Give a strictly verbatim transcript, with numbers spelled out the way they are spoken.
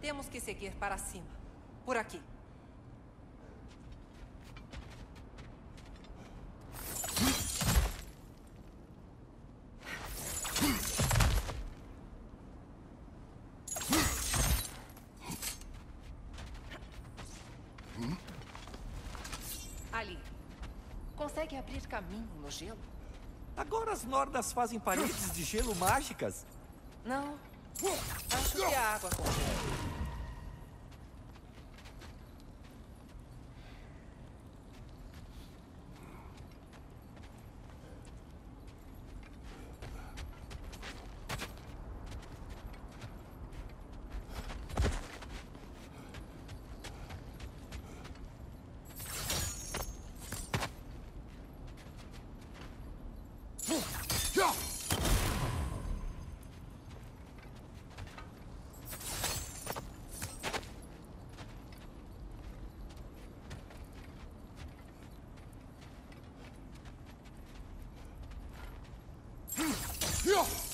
Temos que seguir para cima. Por aqui. Ali. Consegue abrir caminho no gelo? Agora as Nordas fazem paredes de gelo mágicas? Não. Acho que a água congela. Yeah!